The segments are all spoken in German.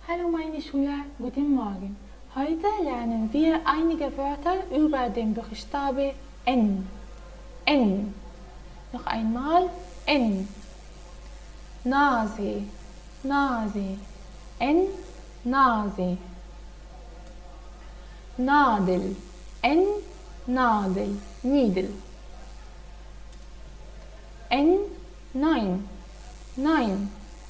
Hallo meine Schüler, guten Morgen. Heute lernen wir einige Wörter über den Buchstabe N. N. Noch einmal N. Nase, Nase. N, Nase. Nadel. N, Nadel. Needle. N, nein, nein.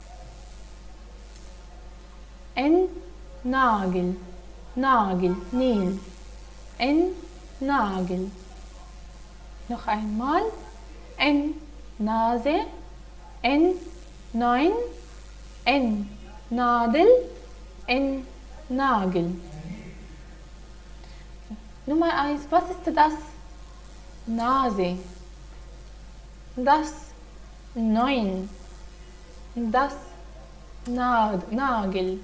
N, Nagel, Nagel, Nail. N, Nagel. Noch einmal. N, Nase. N, neun. N, Nadel. N, Nagel. Nummer 1. Was ist das? Nase. Das neun. Das Nagel.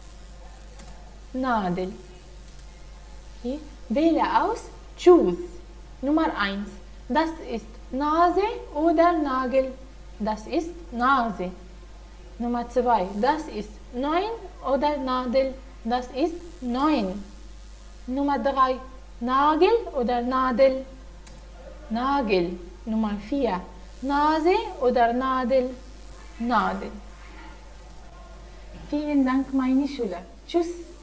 Nadel. Okay. Wähle aus. Choose. Nummer 1. Das ist Nase oder Nagel? Das ist Nase. Nummer 2. Das ist neun oder Nadel? Das ist neun. Nummer 3. Nagel oder Nadel? Nagel. Nummer 4. Nase oder Nadel? Nadel. Vielen Dank, meine Schüler. Tschüss.